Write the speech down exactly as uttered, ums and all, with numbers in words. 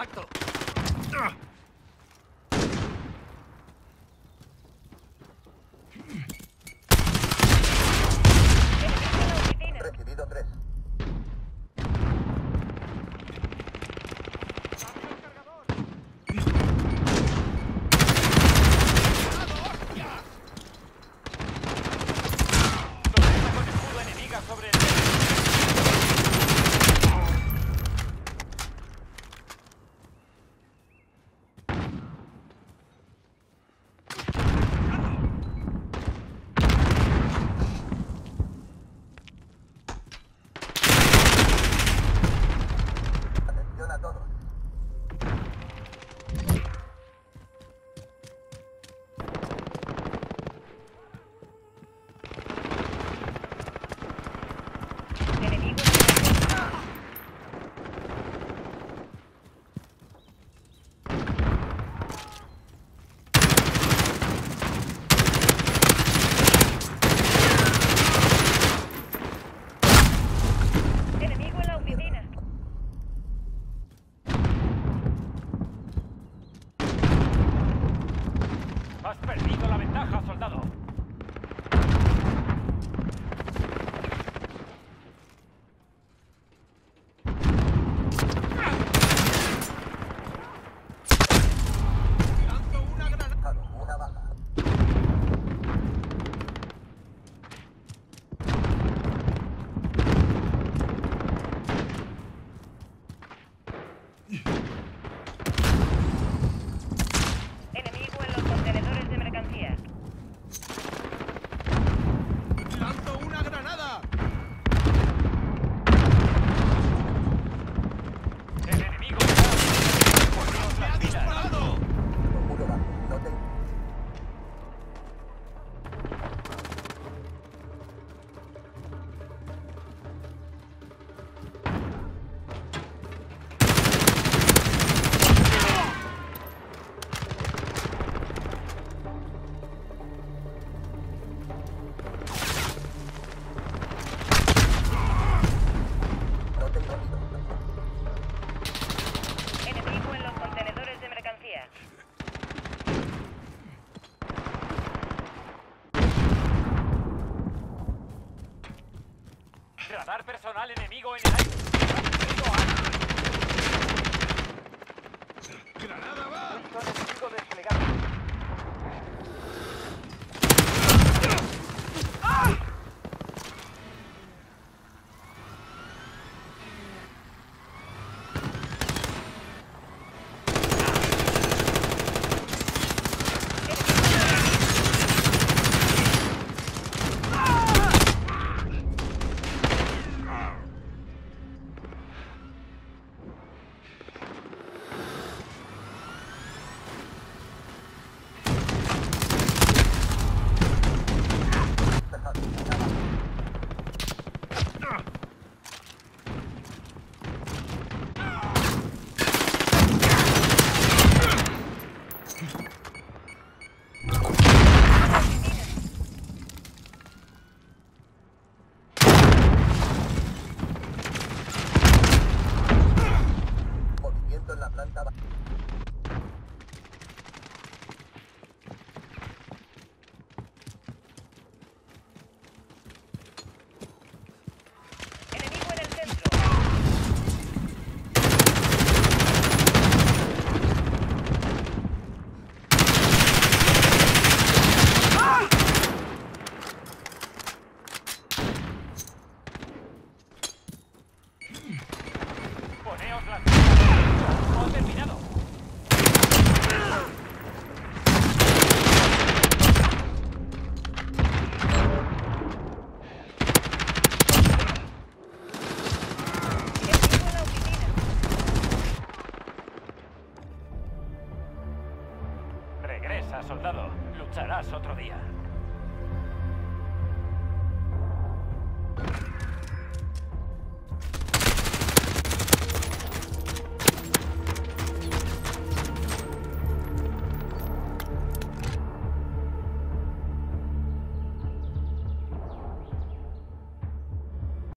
contacto. Recibido tres. Atención a todos. Enemigo. Enemigo en la oficina. Has perdido la ventaja, soldado. Lanzo una granada. Una baja. Enemigo en los contenedores de mercancía. Lanzo una granada. El enemigo ¡Me ha disparado! Uno bajo. No te... No tengo heridos. Enemigo en los contenedores de mercancía. radar personal enemigo en el aire. ¡Granada va! Enemigo desplegado. Movimiento en la planta baja. Enemigo en el centro. Poneos las pilas. ¡Hemos terminado! Enemigo en la oficina. Regresa, soldado. Lucharás otro día.